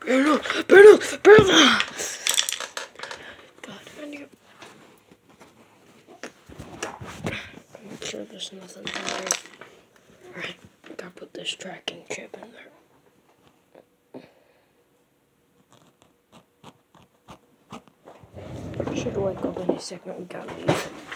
Bruno! God, I need to make sure there's nothing in there. Alright, gotta put this tracking chip in there. Should wake up any second, we gotta leave.